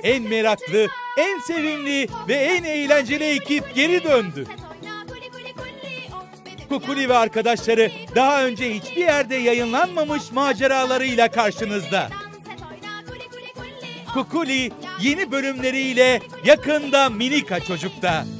en meraklı, en sevimli ve en eğlenceli ekip geri döndü. Kukuli ve arkadaşları daha önce hiçbir yerde yayınlanmamış maceralarıyla karşınızda. Kukuli yeni bölümleriyle yakında Minika Çocuk'ta.